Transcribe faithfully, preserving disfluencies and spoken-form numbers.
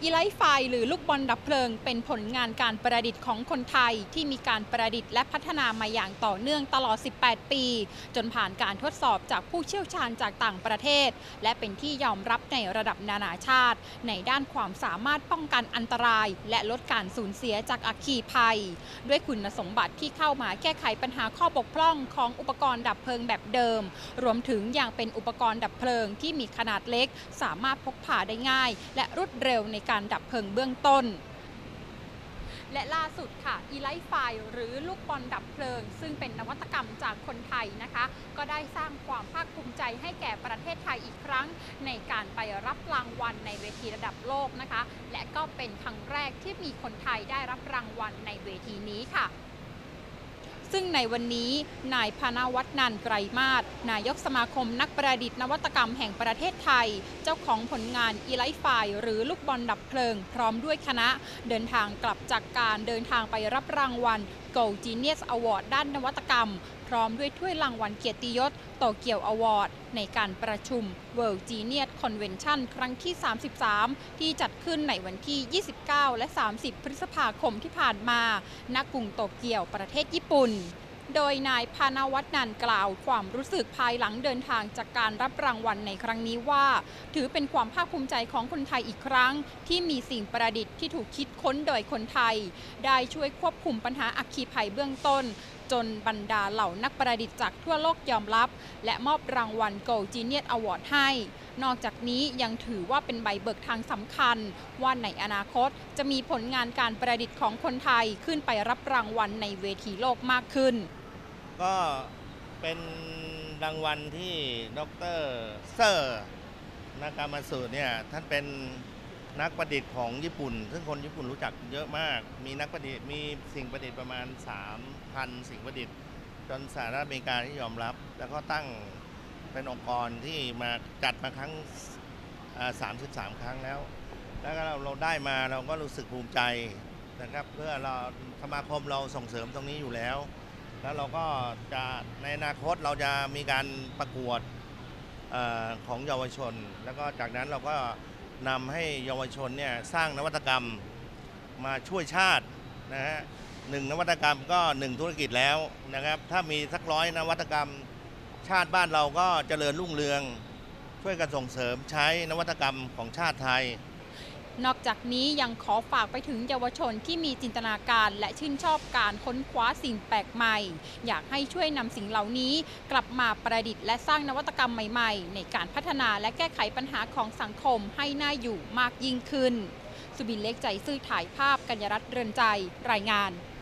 อีไลท์ไฟหรือลูกบอลดับเพลิงเป็นผลงานการประดิษฐ์ของคนไทยที่มีการประดิษฐ์และพัฒนามาอย่างต่อเนื่องตลอด สิบแปด ปีจนผ่านการทดสอบจากผู้เชี่ยวชาญจากต่างประเทศและเป็นที่ยอมรับในระดับนานาชาติในด้านความสามารถป้องกันอันตรายและลดการสูญเสียจากอัคคีภัยด้วยคุณสมบัติที่เข้ามาแก้ไขปัญหาข้อบกพร่องของอุปกรณ์ดับเพลิงแบบเดิมรวมถึงยังเป็นอุปกรณ์ดับเพลิงที่มีขนาดเล็กสามารถพกพาได้ง่ายและรวดเร็วในการดับเพลิงเบื้องต้นและล่าสุดค่ะอีไลท์ไฟหรือลูกบอลดับเพลิงซึ่งเป็นนวัตกรรมจากคนไทยนะคะก็ได้สร้างความภาคภูมิใจให้แก่ประเทศไทยอีกครั้งในการไปรับรางวัลในเวทีระดับโลกนะคะและก็เป็นครั้งแรกที่มีคนไทยได้รับรางวัลในเวทีนี้ค่ะซึ่งในวันนี้นายพานาวัฒน์นันท์ไกรมาศนายกสมาคมนักประดิษฐ์นวัตกรรมแห่งประเทศไทยเจ้าของผลงานอีไลท์ไฟหรือลูกบอลดับเพลิงพร้อมด้วยคณะเดินทางกลับจากการเดินทางไปรับรางวัล Gold Genius Award ด้านนวัตกรรมพร้อมด้วยถ้วยรางวัลเกียรติยศโตเกียวอวอร์ดในการประชุม World Genius Convention ครั้งที่ สามสิบสาม ที่จัดขึ้นในวันที่ ยี่สิบเก้า และ สามสิบ พฤษภาคมที่ผ่านมาณกรุงโตเกียวประเทศญี่ปุ่นโดยนายพานาวัฒน์นันท์กล่าวความรู้สึกภายหลังเดินทางจากการรับรางวัลในครั้งนี้ว่าถือเป็นความภาคภูมิใจของคนไทยอีกครั้งที่มีสิ่งประดิษฐ์ที่ถูกคิดค้นโดยคนไทยได้ช่วยควบคุมปัญหาอัคคีภัยเบื้องต้นจนบรรดาเหล่านักประดิษฐ์จากทั่วโลกยอมรับและมอบรางวัล Gold Genius Award ให้นอกจากนี้ยังถือว่าเป็นใบเบิกทางสำคัญว่าในอนาคตจะมีผลงานการประดิษฐ์ของคนไทยขึ้นไปรับรางวัลในเวทีโลกมากขึ้นก็เป็นรางวัลที่ดรเซอร์นากามาสึเนี่ยท่านเป็นนักประดิษฐ์ของญี่ปุ่นซึ่งคนญี่ปุ่นรู้จักเยอะมากมีนักประดิษฐ์มีสิ่งประดิษฐ์ประมาณ สามพัน สิ่งประดิษฐ์จนสหรัฐอเมริกาที่ยอมรับแล้วก็ตั้งเป็นองค์กรที่มาจัดมาครั้งสามสิบสามครั้งแล้วแล้วก็เราเราได้มาเราก็รู้สึกภูมิใจนะครับเพื่อเราสมาคมเราส่งเสริมตรงนี้อยู่แล้วแล้วเราก็จะในอนาคตเราจะมีการประกวดอของเยาวชนแล้วก็จากนั้นเราก็นำให้เยาวชนเนี่ยสร้างนวัตกรรมมาช่วยชาตินะฮะหนึ่งนวัตกรรมก็หนึ่งธุรกิจแล้วนะครับถ้ามีสักร้อยนวัตกรรมชาติบ้านเราก็เจริญรุ่งเรืองช่วยกันส่งเสริมใช้นวัตกรรมของชาติไทยนอกจากนี้ยังขอฝากไปถึงเยาวชนที่มีจินตนาการและชื่นชอบการค้นคว้าสิ่งแปลกใหม่อยากให้ช่วยนำสิ่งเหล่านี้กลับมาประดิษฐ์และสร้างนวัตกรรมใหม่ๆในการพัฒนาและแก้ไขปัญหาของสังคมให้น่าอยู่มากยิ่งขึ้นสุบินเล็กใจซื่อถ่ายภาพกัญญรัตน์เรือนใจรายงาน